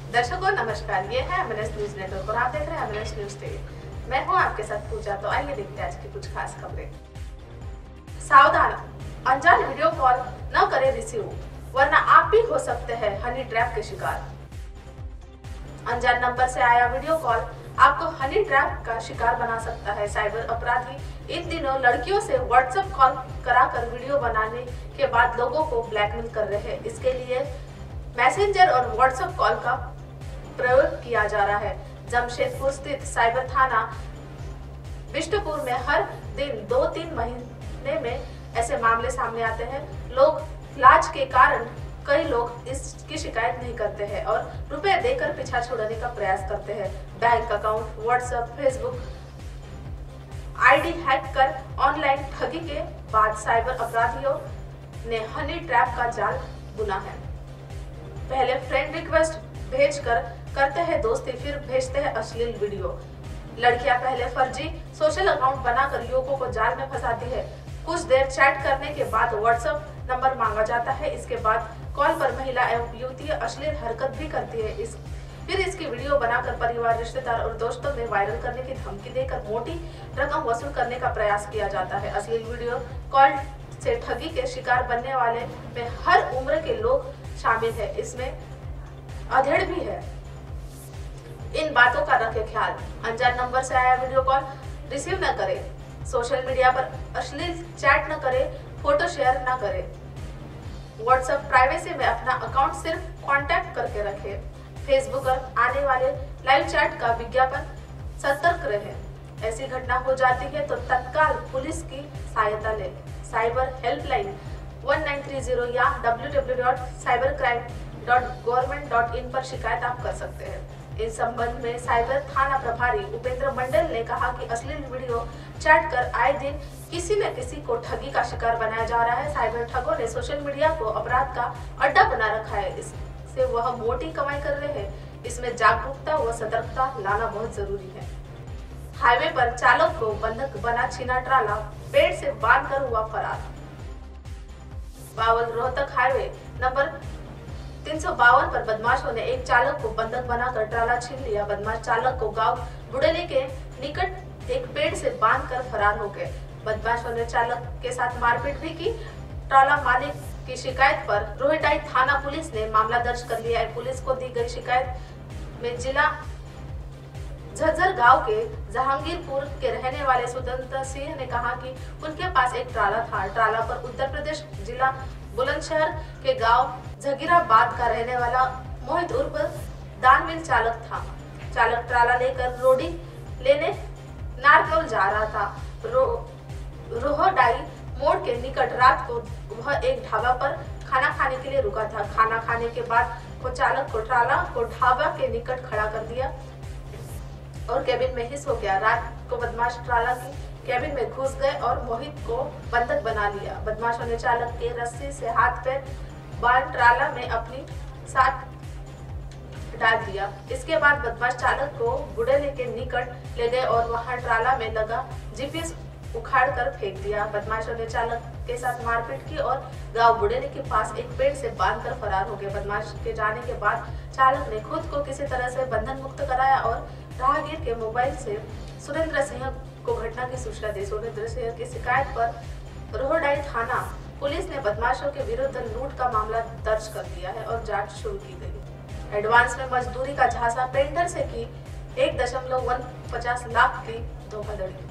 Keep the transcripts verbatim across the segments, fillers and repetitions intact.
दर्शकों नमस्कार, ये है एमएनएस न्यूज नेटवर्क और आप देख रहे हैं एमएनएस न्यूज टीवी। मैं हूं आपके साथ पूजा। तो आइए देखते हैं आज की कुछ खास खबरें। सावधान, अनजान वीडियो कॉल न करें रिसीव, वरना आप भी हो सकते हैं हनी ट्रैप के शिकार। अनजान नंबर से आया वीडियो कॉल आपको हनी ट्रैप का शिकार बना सकता है। साइबर अपराधी इन दिनों लड़कियों से व्हाट्सएप कॉल कराकर वीडियो बनाने के बाद लोगों को ब्लैकमेल कर रहे हैं। इसके लिए मैसेंजर और व्हाट्सएप कॉल का प्रयोग किया जा रहा है। जमशेदपुर स्थित साइबर थाना बिष्टपुर में हर दिन दो तीन महीने में ऐसे मामले सामने आते हैं। लोग लाज के कारण कई लोग इसकी शिकायत नहीं करते हैं और रुपए देकर पीछा छुड़ाने का प्रयास करते हैं। Bank account, WhatsApp, Facebook ID hack कर ऑनलाइन ठगी के बाद साइबर अपराधियों ने हनी ट्रैप का जाल बुना है। पहले फ्रेंड रिक्वेस्ट भेजकर करते हैं दोस्ती, फिर भेजते हैं अश्लील वीडियो। लड़कियां पहले फर्जी सोशल अकाउंट बनाकर युवकों को जाल में फंसाती है। कुछ देर चैट करने के बाद व्हाट्सएप नंबर मांगा जाता है। इसके बाद कॉल पर महिला एवं युवती अश्लील हरकत भी करती है। इस फिर इसकी वीडियो बनाकर परिवार, रिश्तेदार और दोस्तों में वायरल करने की धमकी देकर मोटी रकम वसूल करने का प्रयास किया जाता है। अश्लील वीडियो कॉल से ठगी के शिकार बनने वाले में हर उम्र के लोग शामिल है। इसमें अधेड़ भी है। इन बातों का रखें ख्याल। अनजान नंबर से आया वीडियो कॉल रिसीव न करें। सोशल मीडिया पर अश्लील चैट न करें। फोटो शेयर न करें। व्हाट्सएप प्राइवेसी में अपना अकाउंट सिर्फ कांटेक्ट करके रखें। फेसबुक पर आने वाले लाइव चैट का विज्ञापन सतर्क रहें। ऐसी घटना हो जाती है तो तत्काल पुलिस की सहायता लें। Cyber helpline one nine three zero या W W W dot cyber crime dot government dot in पर शिकायत आप कर सकते हैं। इस संबंध में साइबर थाना प्रभारी उपेंद्र मंडल ने कहा कि अश्लील वीडियो चैट कर आए दिन किसी न किसी को ठगी का शिकार बनाया जा रहा है। साइबर ठगों ने सोशल मीडिया को अपराध का अड्डा बना रखा है। इससे वह मोटी कमाई कर रहे हैं। इसमें जागरूकता व सतर्कता लाना बहुत जरूरी है। हाईवे पर चालक को बंधक बना छिना ट्राला, पेड़ से बांधकर हुआ फरार। बावल रोहतक हाईवे नंबर तीन सौ बावन पर बदमाशों ने एक चालक को बंधक बनाकर ट्राला छीन लिया। बदमाश चालक को गांव बुड़ेली के निकट एक पेड़ से बांधकर फरार हो गए। बदमाशों ने चालक के साथ मारपीट भी की। ट्राला मालिक की शिकायत पर रोहिटाई थाना पुलिस ने मामला दर्ज कर लिया है। पुलिस को दी गई शिकायत में जिला झज्जर गांव के जहांगीरपुर के रहने वाले स्वतंत्र सिंह ने कहा कि उनके पास एक ट्राला था। ट्राला पर उत्तर प्रदेश जिला बुलंदशहर के गांव जगीराबाद का रहने वाला मोहित उर्फ दानवीर चालक था। चालक ट्राला लेकर रोडी लेने नारकौल जा रहा था। रो, रोहडाई मोड़ के निकट रात को वह एक ढाबा पर खाना खाने के लिए रुका था। खाना खाने के बाद वो चालक को ट्राला को ढाबा के निकट खड़ा कर दिया और केबिन में हिस्स हो गया। रात को बदमाश ट्राला की केबिन में घुस गए और मोहित को बंधक बना लिया। बदमाशों ने चालक के रस्सी से हाथ पैर बांध ट्राला में अपनी साथ डाल दिया। इसके बाद बदमाश चालक को बुड़ेली के निकट ले गए और वहां ट्राला में लगा जीपीएस उखाड़ कर फेंक दिया। बदमाशों ने चालक के साथ मारपीट की और गांव बुड़ेली के पास एक पेड़ से बांधकर फरार हो गए। बदमाश के जाने के बाद चालक ने खुद को किसी तरह से बंधन मुक्त कराया और राहगीर के मोबाइल से सुरेंद्र सिंह को घटना की सूचना दी। सुरेंद्र सिंह की शिकायत पर रोहडाई थाना पुलिस ने बदमाशों के विरुद्ध लूट का मामला दर्ज कर दिया है और जांच शुरू की गई। एडवांस में मजदूरी का झांसा, पेंटर से की एक दशमलव वन पचास लाख की धोखाधड़ी।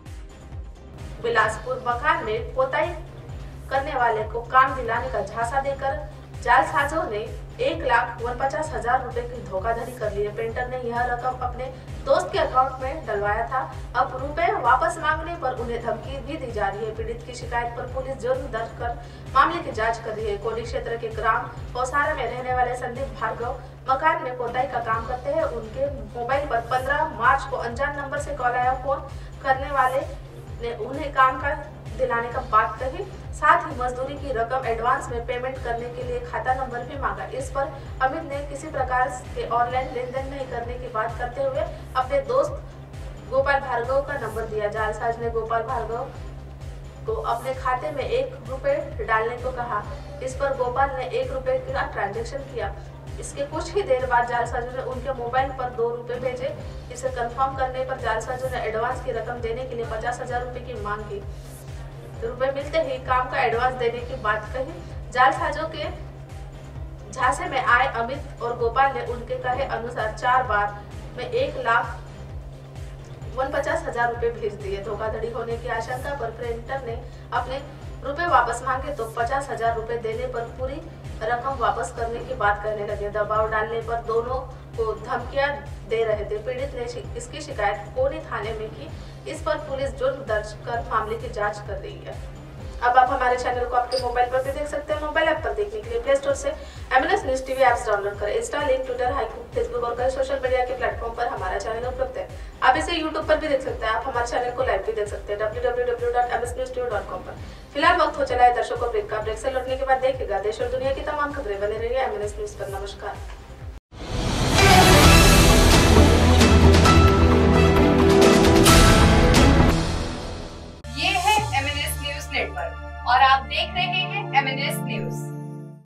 बिलासपुर मकान में पोताई करने वाले को काम दिलाने का झांसा देकर जालसाजों ने एक लाख उनपचास हजार रुपए की धोखाधड़ी कर ली है। पेंटर ने यह रकम अपने दोस्त के अकाउंट में डलवाया था। अब रुपए वापस मांगने पर उन्हें धमकी भी दी जा रही है। पीड़ित की शिकायत पर पुलिस जुर्म दर्ज कर मामले की जांच कर रही है। कोली क्षेत्र के ग्राम पौसारा में रहने वाले संदीप भार्गव मकान में पोताई का काम करते हैं। उनके मोबाइल पर पंद्रह मार्च को अनजान नंबर से कॉल आया। फोन करने वाले ने उन्हें काम का दिलाने का बात कही, साथ ही मजदूरी की रकम एडवांस में पेमेंट करने के लिए खाता नंबर भी मांगा। इस पर अमित ने किसी प्रकार के ऑनलाइन लेन देन नहीं करने की बात करते हुए अपने दोस्त गोपाल भार्गव का नंबर दिया। जालसाज ने गोपाल भार्गव को अपने खाते में एक रुपए डालने को कहा। इस पर गोपाल ने एक रुपए का ट्रांजैक्शन किया। इसके कुछ ही देर बाद जालसाजों ने उनके मोबाइल पर दो रुपए भेजे। इसे कंफर्म करने पर जालसाजों ने एडवांस की रकम देने के लिए पचास हजार रुपए की मांग की। रुपए मिलते ही काम का एडवांस देने की बात कही। जालसाजों के झांसे में आए अमित और गोपाल ने उनके कहे अनुसार चार बार में एक लाख वन पचास हजार रुपए भेज दिए। धोखाधड़ी होने की आशंका पर प्रिंटर ने अपने रुपए वापस मांगे तो पचास हजार रुपए देने पर पूरी रकम वापस करने की बात कहने लगे। दबाव डालने पर दोनों को धमकियां दे रहे थे। पीड़ित ने इसकी शिकायत कोनी थाने में की। इस पर पुलिस जुर्म दर्ज कर मामले की जांच कर रही है। अब आप हमारे चैनल को आपके मोबाइल पर भी देख सकते हैं। मोबाइल ऐप पर देखने के लिए प्ले स्टोर से MNS news TV apps download करें। Insta, link, Twitter, haiku, Facebook और कई सोशल मीडिया के प्लेटफॉर्म पर हमारा चैनल उपलब्ध है। आप इसे यूट्यूब पर भी देख सकते हैं। आप हमारे चैनल को लाइव भी देख सकते हैं W W W dot M S news TV dot com पर। फिलहाल वक्त हो चला है दर्शकों ब्रेक का। ब्रेक से लौटने के बाद देखिएगा देश और दुनिया की तमाम खबरें। बने रहिए एमएनएस न्यूज पर। नमस्कार।